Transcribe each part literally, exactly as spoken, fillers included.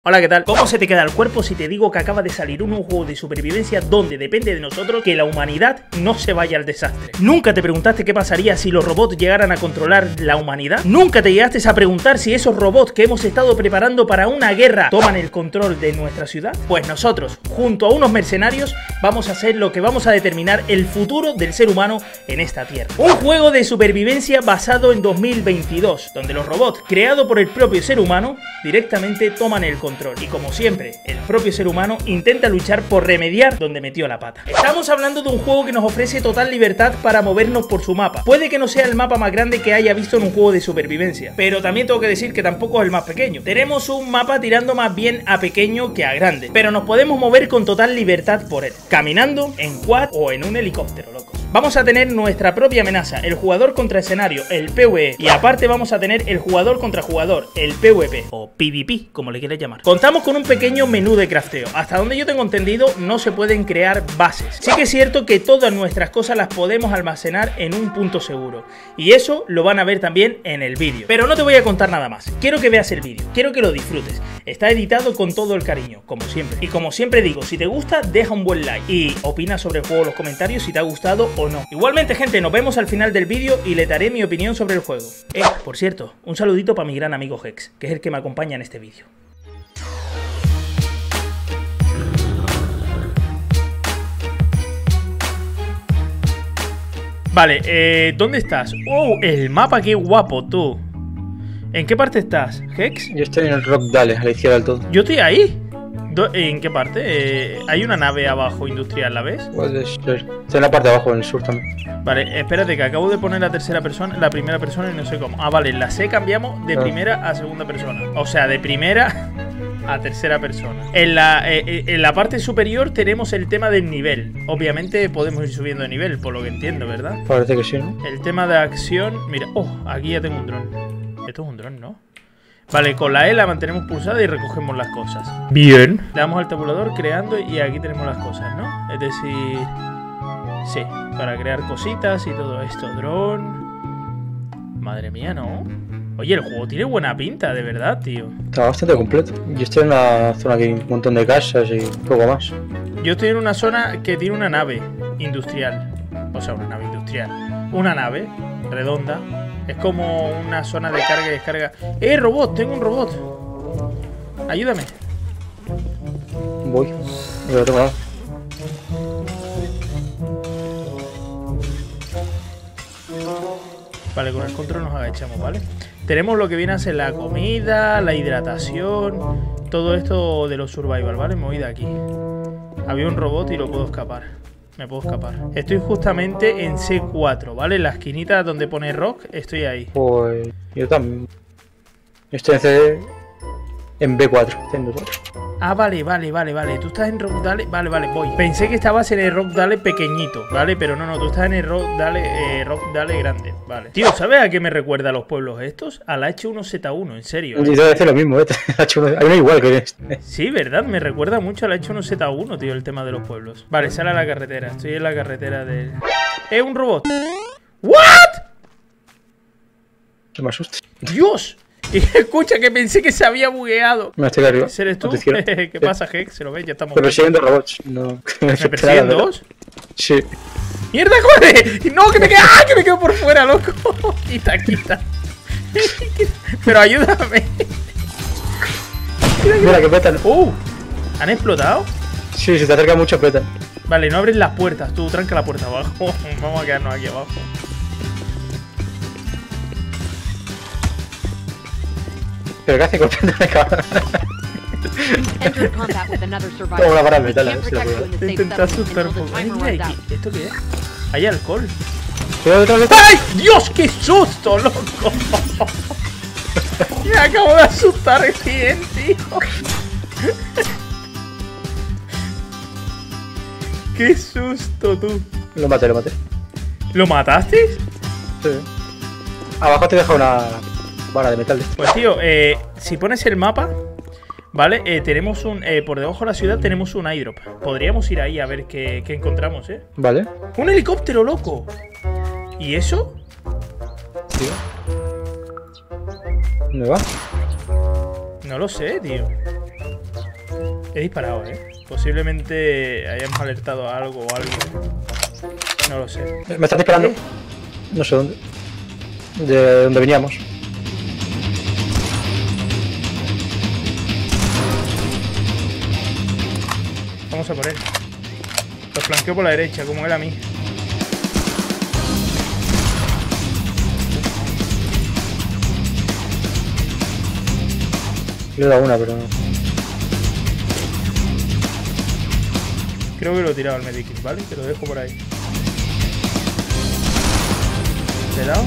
Hola, ¿qué tal? ¿Cómo se te queda el cuerpo si te digo que acaba de salir un juego de supervivencia donde depende de nosotros que la humanidad no se vaya al desastre? ¿Nunca te preguntaste qué pasaría si los robots llegaran a controlar la humanidad? ¿Nunca te llegaste a preguntar si esos robots que hemos estado preparando para una guerra toman el control de nuestra ciudad? Pues nosotros, junto a unos mercenarios, vamos a hacer lo que vamos a determinar el futuro del ser humano en esta tierra. Un juego de supervivencia basado en dos mil veintidós, donde los robots, creados por el propio ser humano, directamente toman el control. Y como siempre, el propio ser humano intenta luchar por remediar donde metió la pata. Estamos hablando de un juego que nos ofrece total libertad para movernos por su mapa. Puede que no sea el mapa más grande que haya visto en un juego de supervivencia, pero también tengo que decir que tampoco es el más pequeño. Tenemos un mapa tirando más bien a pequeño que a grande, pero nos podemos mover con total libertad por él, caminando, en quad o en un helicóptero, loco. Vamos a tener nuestra propia amenaza, el jugador contra escenario, el PvE, y aparte vamos a tener el jugador contra jugador, el PvP, o PvP, como le quieras llamar. Contamos con un pequeño menú de crafteo. Hasta donde yo tengo entendido, no se pueden crear bases. Sí que es cierto que todas nuestras cosas las podemos almacenar en un punto seguro, y eso lo van a ver también en el vídeo. Pero no te voy a contar nada más. Quiero que veas el vídeo, quiero que lo disfrutes. Está editado con todo el cariño, como siempre. Y como siempre digo, si te gusta, deja un buen like y opina sobre el juego en los comentarios si te ha gustado o no. Igualmente, gente, nos vemos al final del vídeo y le daré mi opinión sobre el juego. Eh, por cierto, un saludito para mi gran amigo Hex, que es el que me acompaña en este vídeo. Vale, eh, ¿dónde estás? ¡Oh, el mapa, qué guapo, tú! ¿En qué parte estás, Hex? Yo estoy en el Rock Dale, a la izquierda del todo. ¿Yo estoy ahí? ¿En qué parte? Eh, ¿Hay una nave abajo industrial, la ves? Puede ser. Estoy en la parte de abajo, en el sur también. Vale, espérate, que acabo de poner la tercera persona, la primera persona y no sé cómo. Ah, vale, la C cambiamos de primera a segunda persona. O sea, de primera a tercera persona. En la, eh, en la parte superior tenemos el tema del nivel. Obviamente podemos ir subiendo de nivel, por lo que entiendo, ¿verdad? Parece que sí, ¿no? El tema de acción... Mira, oh, aquí ya tengo un dron. Esto es un dron, ¿no? Vale, con la E la mantenemos pulsada y recogemos las cosas. Bien. Le damos al tabulador creando y aquí tenemos las cosas, ¿no? Es decir... Sí, para crear cositas y todo esto. Dron... Madre mía, ¿no? Oye, el juego tiene buena pinta, de verdad, tío. Está bastante completo. Yo estoy en una zona que hay un montón de casas y poco más. Yo estoy en una zona que tiene una nave industrial. O sea, una nave industrial. Una nave redonda. Es como una zona de carga y descarga. ¡Eh, robot! Tengo un robot. Ayúdame. Voy. No tengo nada. Vale, con el control nos agachamos, ¿vale? Tenemos lo que viene a ser la comida, la hidratación, todo esto de los survival, ¿vale? Me voy de aquí. Había un robot y lo puedo escapar. Me puedo escapar. Estoy justamente en C cuatro, ¿vale? En la esquinita donde pone rock, estoy ahí. Pues yo también. Estoy en C... En B cuatro. En B cuatro. Ah, vale, vale, vale, vale. Tú estás en Rock Dale. Vale, vale, voy. Pensé que estabas en el Rock Dale pequeñito, ¿vale? Pero no, no, tú estás en el Rock Dale, eh, Rock Dale grande, vale. Tío, ¿sabes a qué me recuerda a los pueblos estos? A la H uno Z uno, en serio. Yo te voy a decir lo mismo, ¿eh? Hay una igual que este. Sí, ¿verdad? Me recuerda mucho a la H uno Z uno, tío, el tema de los pueblos. Vale, sale a la carretera. Estoy en la carretera del... ¡Eh, un robot! ¿What? No me asustes. ¡Dios! Y escucha, que pensé que se había bugueado. Me estoy arriba. ¿Eres tú? ¿Qué sí. Pasa, Hex? ¿Se lo ves? Ya estamos... Me persiguen dos robots. No. ¿Me persiguen dos? Sí. ¡Mierda, corre! ¡No, que me quedo! ¡Ah, que me quedo por fuera, loco! Quita, quita. Pero ayúdame. Mira, mira que petan. ¡Uh! ¿Han explotado? Sí, si te acerca mucho petan. Vale, no abres las puertas. Tú tranca la puerta abajo. Vamos a quedarnos aquí abajo. ¿Pero qué hace golpeándome, cabrón? Como la vara de metal, ¿eh? Si la puedo. Te intenta asustar un poco. Ay, mira, ¿esto qué es? Hay alcohol. ¡Ay! ¡Ay! ¡Dios, qué susto, loco! Me acabo de asustar bien, tío. ¡Qué susto, tú! Lo maté, lo maté. ¿Lo mataste? Sí. Abajo te deja una vara de metal. Pues tío, eh, si pones el mapa, ¿vale? Eh, tenemos un... Eh, por debajo de la ciudad tenemos un airdrop. Podríamos ir ahí a ver qué, qué encontramos, ¿eh? Vale. ¡Un helicóptero, loco! ¿Y eso? Sí. ¿Dónde va? No lo sé, tío. He disparado, eh. Posiblemente hayamos alertado a algo o algo. No lo sé. Me están disparando. ¿Eh? No sé dónde. De dónde veníamos. Vamos a por él. Lo flanqueo por la derecha, como era a mí. Le he dado una, pero no. Creo que lo he tirado al medikit, ¿vale? Te lo dejo por ahí. ¿Le he dado?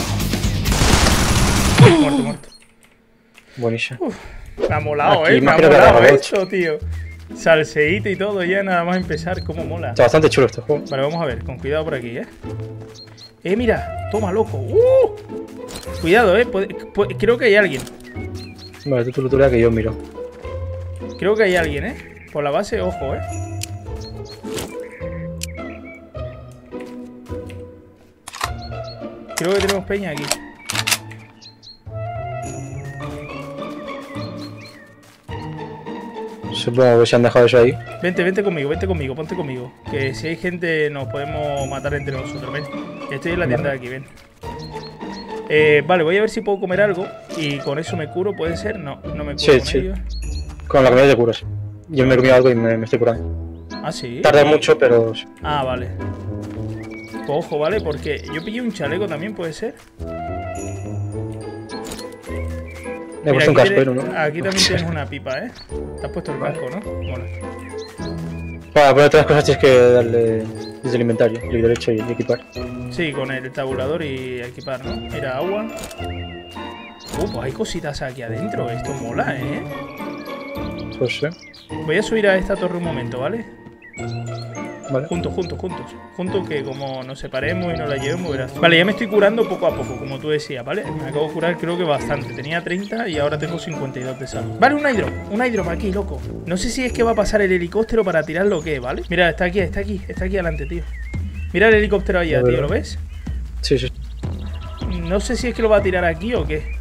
Muerto, muerto. Buenísimo. Uf, me ha molado, Aquí eh. Me ha creo que molado era esto, tío. Salseíto y todo, ya nada más empezar. Cómo mola. Está bastante chulo este juego. Vale, vamos a ver. Con cuidado por aquí, eh. Eh, mira. Toma, loco. Uh. Cuidado, eh. Puede- puede- creo que hay alguien. Vale, tú tú lo tuya que yo miro. Creo que hay alguien, eh. Por la base, ojo, eh. Creo que tenemos peña aquí. Supongo que se han dejado eso ahí. Vente, vente conmigo, vente conmigo, ponte conmigo. Que si hay gente nos podemos matar entre nosotros, ven. Estoy en la tienda de aquí, ven. Eh, vale, voy a ver si puedo comer algo y con eso me curo, ¿puede ser? No, no me curo Sí, con sí. ello. Con la comida te curas. Yo me he comido algo y me, me estoy curando. Ah, sí. Tarda mucho, pero... Ah, vale. Pues ojo, ¿vale? Porque yo pillé un chaleco también, ¿puede ser? Me he Mira, puesto un aquí casco, tiene- ¿no? Aquí también tienes una pipa, ¿eh? Te has puesto el Vale. casco, ¿no? Mola. Para poner todas las cosas tienes que darle desde el inventario, clic derecho y equipar. Sí, con el tabulador y equipar, ¿no? Mira, agua. Uh, pues hay cositas aquí adentro. Esto mola, ¿eh? Pues sí. Voy a subir a esta torre un momento, ¿vale? Vale. Juntos, juntos, juntos. Juntos que como nos separemos y nos la llevemos, verás. Vale, ya me estoy curando poco a poco, como tú decías, ¿vale? Me acabo de curar creo que bastante. Tenía treinta y ahora tengo cincuenta y dos de salud. Vale, un hidro. Un hidro aquí, loco. No sé si es que va a pasar el helicóptero para tirarlo o qué, ¿vale? Mira, está aquí, está aquí, está aquí adelante, tío. Mira el helicóptero allá, A ver. tío, ¿lo ves? Sí, sí. No sé si es que lo va a tirar aquí o qué.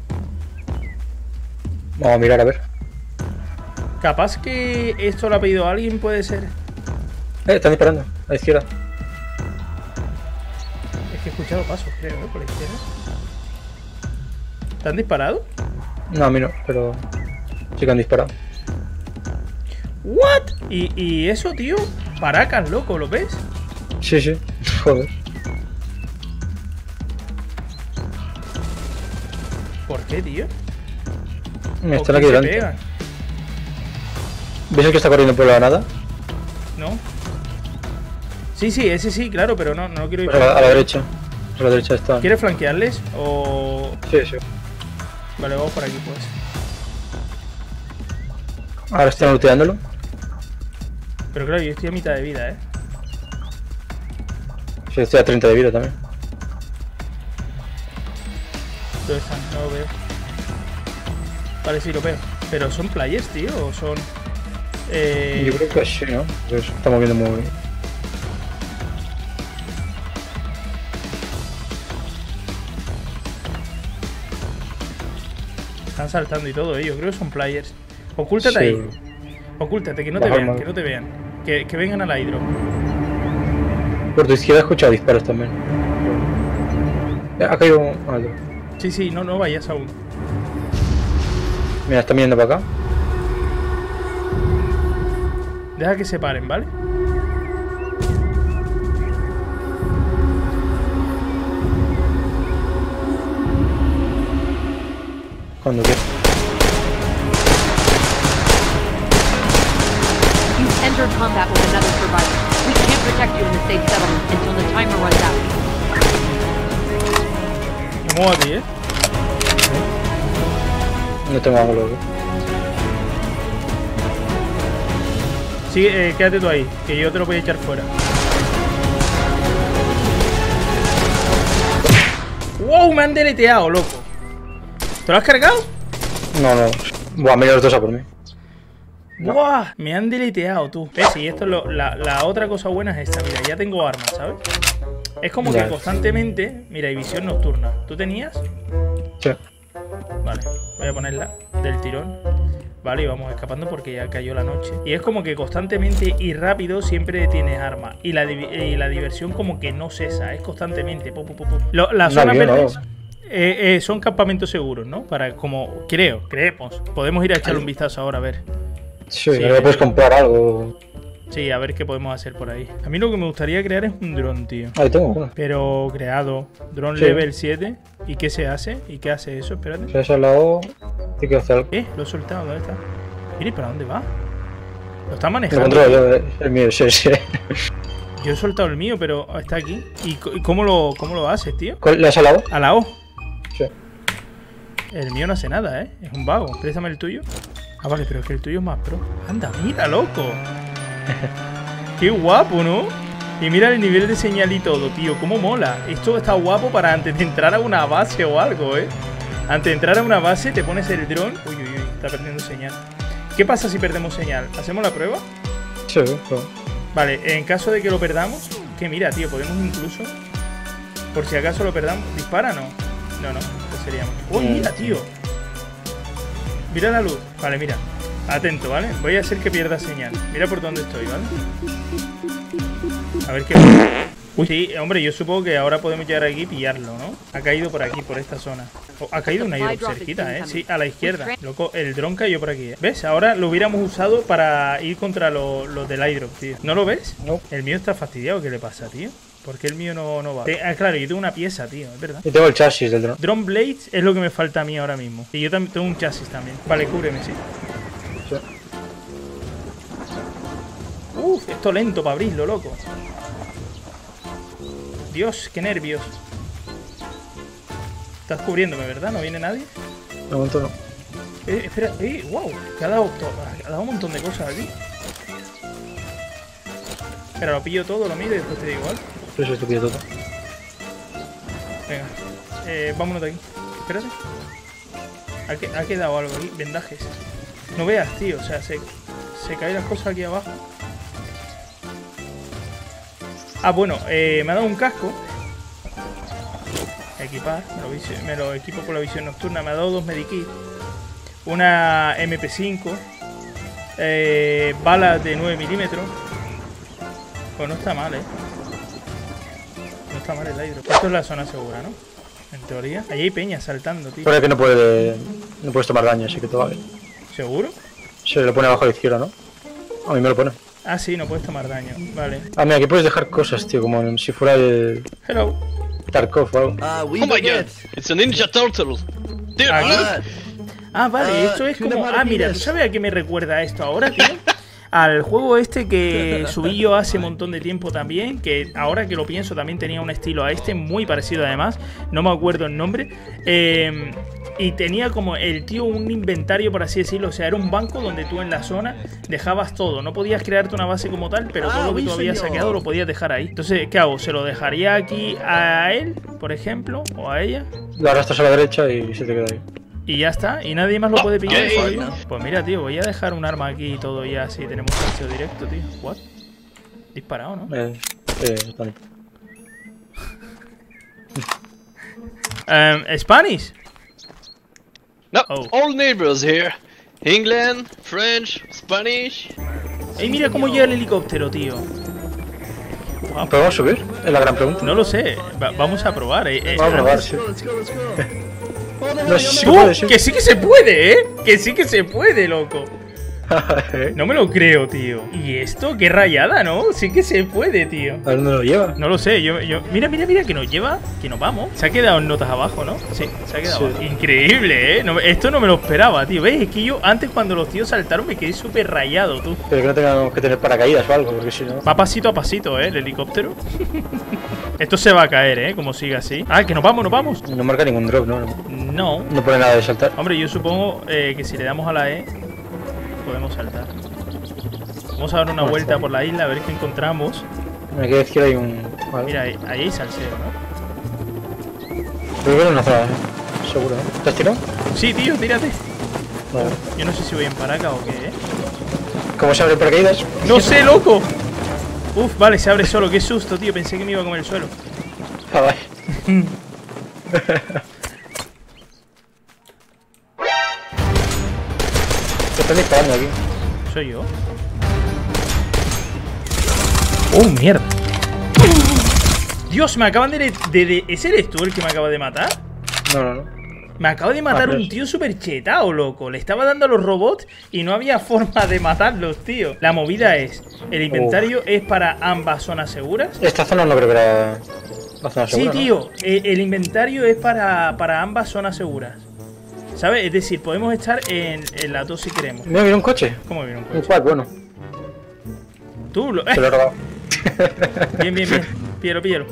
Vamos a mirar a ver. Capaz que esto lo ha pedido alguien, puede ser. Eh, están disparando. A la izquierda. Es que he escuchado pasos, creo, ¿no? Por la izquierda. ¿Te han disparado? No, a mí no, pero... Sí que han disparado. ¿What? ¿Y, y eso, tío? Paracas, loco, ¿lo ves? Sí, sí. Joder. ¿Por qué, tío? Me ¿O están qué aquí se delante. pegan? ¿Ves el que está corriendo por la nada? ¿No? Sí, sí, ese sí, claro, pero no, no quiero ir. Pues a, la, a la derecha. A la derecha está. ¿Quieres flanquearles? O... Sí, sí. Vale, vamos por aquí, pues. Ahora están looteándolo. Pero claro, yo estoy a mitad de vida, ¿eh? Sí, estoy a treinta de vida también. ¿Dónde están? No lo veo. Vale, sí, lo veo. Pero son players, tío, o son... Eh... Yo creo que sí, ¿no? Pues estamos viendo muy bien. Están saltando y todo, eh. Yo creo que son players. Ocúltate Sí. ahí. Ocúltate, que no te Bajar vean, más. que no te vean. Que, que vengan a la hidro. Por tu izquierda he escuchado disparos también. Eh, Ha caído un... algo. Sí, sí, no, no vayas aún. Mira, están viniendo para acá. Deja que se paren, ¿vale? Cuando quieras. You've entered combat with another survivor. We can't protect you in the safe settlement until the timer runs out. Me muevo a ti, ¿eh? No tengo ángulo. ¿eh? Sí, eh, quédate tú ahí, que yo te lo voy a echar fuera. ¡Wow! Me han deleteado, loco. ¿Te lo has cargado? No, no. Buah, me los dos a por mí. ¡Buah! Me han deleteado, tú. ¿Ves? Y esto es lo, la, la otra cosa buena es esta. Mira, ya tengo armas, ¿sabes? Es como Ya. que constantemente... Mira, y visión nocturna. ¿Tú tenías? Sí. Vale, voy a ponerla del tirón. Vale, y vamos escapando porque ya cayó la noche. Y es como que constantemente y rápido siempre tienes armas. Y la, y la diversión como que no cesa, es constantemente. Pu, pu, pu, pu. Lo, las zonas avión, verdes no. eh, eh, son campamentos seguros, ¿no? Para como, creo, creemos. Podemos ir a echarle un vistazo ahora a ver. Sí, Sí. creo que puedes comprar algo. Sí, a ver qué podemos hacer por ahí. A mí lo que me gustaría crear es un dron, tío. Ahí tengo uno. Pero creado. Dron Sí. level siete. ¿Y qué se hace? ¿Y qué hace eso? Espérate. Si has hablado, tiene que hacer algo. Eh, lo he soltado, ¿dónde está? Mire, ¿para dónde va? Lo está Lo manejando. controlo yo, eh, el mío, sí, sí. Yo he soltado el mío, pero está aquí. ¿Y co- y cómo lo, cómo lo haces, tío? ¿Cuál- ¿Le has hablado? A la O. Sí. El mío no hace nada, ¿eh? Es un vago. Préstame el tuyo. Ah, vale, pero es que el tuyo es más pro. Anda, mira, loco. Qué guapo, ¿no? Y mira el nivel de señal y todo, tío. Cómo mola. Esto está guapo para antes de entrar a una base o algo, ¿eh? Antes de entrar a una base te pones el dron. Uy, uy, uy, está perdiendo señal. ¿Qué pasa si perdemos señal? ¿Hacemos la prueba? Sí, pero... Vale, en caso de que lo perdamos, que mira, tío, podemos incluso, por si acaso lo perdamos, ¿dispara no? No, no, pues sería... ¡Uy, mira, tío! Mira la luz. Vale, mira. Atento, ¿vale? Voy a hacer que pierda señal. Mira por dónde estoy, ¿vale? A ver qué... Uy, sí, hombre, yo supongo que ahora podemos llegar aquí y pillarlo, ¿no? Ha caído por aquí, por esta zona. Oh, ha caído una airdrop cerquita, ¿eh? Sí, a la izquierda. Loco, el dron cayó por aquí, ¿eh? ¿Ves? Ahora lo hubiéramos usado para ir contra los lo del airdrop, tío. ¿No lo ves? No. El mío está fastidiado. ¿Qué le pasa, tío? ¿Por qué el mío no, no va? Eh, ah, claro, yo tengo una pieza, tío, es verdad. Y tengo el chasis del dron. Drone Blades es lo que me falta a mí ahora mismo. Y yo también tengo un chasis también. Vale, cúbreme, sí. Sí. Uf, esto lento para abrirlo, loco. Dios, qué nervios. Estás cubriéndome, ¿verdad? ¿No viene nadie? De momento no. Eh, espera, eh, wow, que ha dado, to- ha dado un montón de cosas aquí. Espera, lo pillo todo, lo miro y después te digo, ¿vale? Sí, sí, esto pillo todo. Venga, eh, vámonos de aquí. Espérate. Ha, que- ha quedado algo aquí, vendajes. No veas, tío, o sea, se, se caen las cosas aquí abajo. Ah, bueno, eh, me ha dado un casco. Equipar, me lo, visi- me lo equipo con la visión nocturna. Me ha dado dos medikits. Una M P cinco. Eh, balas de nueve milímetros. Pues no está mal, eh. No está mal el aire. Esto es la zona segura, ¿no? En teoría. Ahí hay peña saltando, tío. Pone que no puede, no puedes tomar daño, así que todo va bien. ¿Seguro? Se lo pone abajo a la izquierda, ¿no? A mí me lo pone. Ah, sí, no puedes tomar daño. Vale. Ah, mira, aquí puedes dejar cosas, tío, como si fuera el Hello. Tarkov o algo. Uh, we Oh my did god, it. it's a Ninja Turtle. Dude, Aquí. look. Ah, vale, Ah, esto es Kingdom como... Hearts Ah, mira, ¿tú Miles. sabes a qué me recuerda esto ahora, tío? Al juego este que subí yo hace un montón de tiempo también, que ahora que lo pienso también tenía un estilo a este, muy parecido además, no me acuerdo el nombre, eh, y tenía como el tío un inventario, por así decirlo, o sea, era un banco donde tú en la zona dejabas todo, no podías crearte una base como tal, pero todo Ah, lo que oui, tú habías señor. saqueado lo podías dejar ahí. Entonces, ¿qué hago? ¿Se lo dejaría aquí a él, por ejemplo, o a ella? Lo arrastras a la derecha y se te queda ahí. Y ya está, y nadie más lo puede pillar. Ok. ¿Sabes? Pues mira, tío, voy a dejar un arma aquí y todo ya así tenemos acceso directo, tío. What? Disparado, ¿no? Eh, eh, vale. Um, Spanish. No, Oh. all neighbors here. England, French, Spanish. Ey, mira cómo llega el helicóptero, tío. Guau. ¿Podemos subir? Es la gran pregunta. No lo sé, Va- vamos a probar. Eh, eh, Vamos a probar, sí. Let's go, let's go. Oh, no, No, no, sí, no, sí ¡Tú! puede, sí. Que sí que se puede, ¿eh? Que sí que se puede, loco. No me lo creo, tío. ¿Y esto? Qué rayada, ¿no? Sí que se puede, tío. ¿A dónde lo lleva? No lo sé, yo, yo... Mira, mira, mira, que nos lleva, que nos vamos. Se ha quedado en notas abajo, ¿no? Sí, se ha quedado Sí. abajo. Increíble, ¿eh? No, esto no me lo esperaba, tío. ¿Ves? Es que yo antes cuando los tíos saltaron me quedé súper rayado, tú. Pero que no tengamos que tener paracaídas o algo, porque si no... Va pasito a pasito, ¿eh? El helicóptero. Esto se va a caer, ¿eh? Como siga así. Ah, que nos vamos, nos vamos. No marca ningún drop, ¿no? No. No pone nada de saltar. Hombre, yo supongo eh, que si le damos a la E, podemos saltar. Vamos a dar una vuelta por la isla a ver qué encontramos. Aquí a la izquierda hay un... Vale. Mira, ahí, ahí hay salseo, ¿no? Creo que era una zona, ¿eh? Seguro, ¿no? ¿Te has tirado? Sí, tío, tírate. Vale. Yo no sé si voy en paraca o qué, ¿eh? ¿Cómo se abre paracaídas? ¡No sé, loco! Uf, vale, se abre solo. Qué susto, tío. Pensé que me iba a comer el suelo. Ah, vale. están disparando aquí. Soy yo. Oh, mierda. Dios, me acaban de, de, de... ¿Ese eres tú el que me acaba de matar? No, no, no. Me acaba de matar Ah, un tío súper chetado, loco. Le estaba dando a los robots y no había forma de matarlos, tío. La movida es, el inventario es para ambas zonas seguras. Esta zona no creo que era la zona segura, Sí, ¿no? tío, el, el inventario es para, para ambas zonas seguras. ¿Sabes? Es decir, podemos estar en, en las dos si queremos. Mira, mira un coche. ¿Cómo viene un Un coche? quad, bueno. Tú lo... Se lo he robado. Bien, bien, bien. Píllalo, píllalo.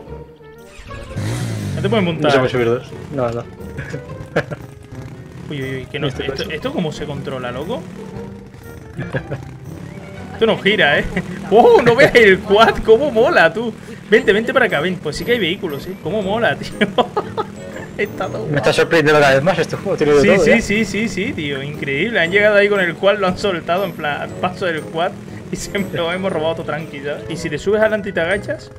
No te puedes No montar. se puede subir dos. No, no. Uy, uy, uy, que no. Este Esto, coche. ¿Esto cómo se controla, loco? Esto no gira, ¿eh? ¡Oh! No veas el quad, cómo mola, tú. Vente, vente para acá, ven. Pues sí que hay vehículos, ¿eh? Cómo mola, tío. Está todo Me guapo. está sorprendiendo cada vez más este juego. Tiene de Sí, todo, sí, ¿eh? sí, sí, sí, tío. Increíble. Han llegado ahí con el quad, lo han soltado en plan paso del quad y se me lo hemos robado todo tranqui, ¿sabes? Y si te subes adelante y te agachas.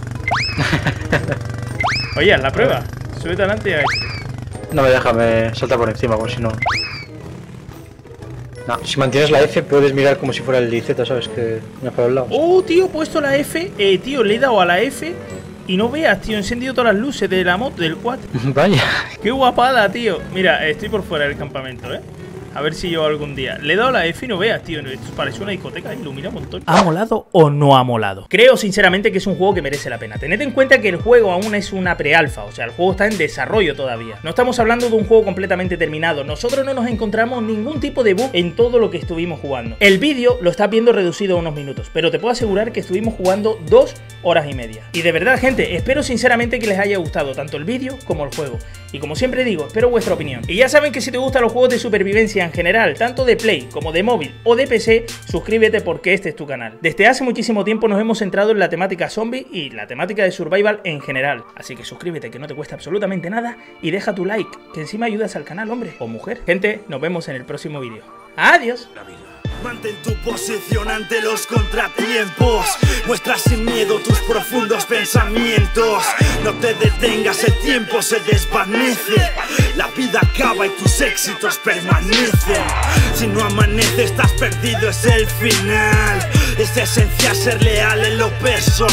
Oye, haz la prueba. Súbete adelante y agachate. No me deja, me salta por encima, como si no. No, si mantienes la F puedes mirar como si fuera el I Z, ¿sabes? Que me para los lados. Oh, tío, he puesto la F. Eh, tío, le he dado a la F. Y no veas, tío, he encendido todas las luces de la moto, del quad. Vaya. Qué guapada, tío. Mira, estoy por fuera del campamento, ¿eh? A ver si yo algún día. Le he dado la F y no veas, tío. Esto parece una discoteca, ilumina un montón. ¿Ha molado o no ha molado? Creo sinceramente que es un juego que merece la pena. Tened en cuenta que el juego aún es una pre-alfa, o sea, el juego está en desarrollo todavía. No estamos hablando de un juego completamente terminado. Nosotros no nos encontramos ningún tipo de bug en todo lo que estuvimos jugando. El vídeo lo estás viendo reducido a unos minutos, pero te puedo asegurar que estuvimos jugando dos horas y media. Y de verdad, gente, espero sinceramente que les haya gustado tanto el vídeo como el juego. Y como siempre digo, espero vuestra opinión. Y ya saben que si te gustan los juegos de supervivencia en general, tanto de Play como de móvil o de P C, suscríbete porque este es tu canal. Desde hace muchísimo tiempo nos hemos centrado en la temática zombie y la temática de survival en general. Así que suscríbete, que no te cuesta absolutamente nada, y deja tu like, que encima ayudas al canal, hombre o mujer. Gente, nos vemos en el próximo vídeo. ¡Adiós! Mantén tu posición ante los contratiempos. Muestra sin miedo tus profundos pensamientos. No te detengas, el tiempo se desvanece. La vida acaba y tus éxitos permanecen. Si no amanece estás perdido, es el final. Es esencial ser leal en lo personal.